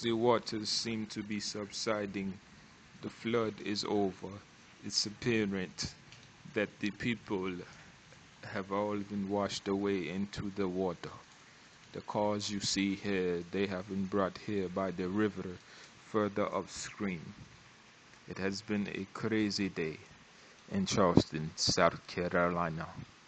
As the waters seem to be subsiding, the flood is over. It's apparent that the people have all been washed away into the water. The cars you see here, they have been brought here by the river further upstream. It has been a crazy day in Charleston, South Carolina.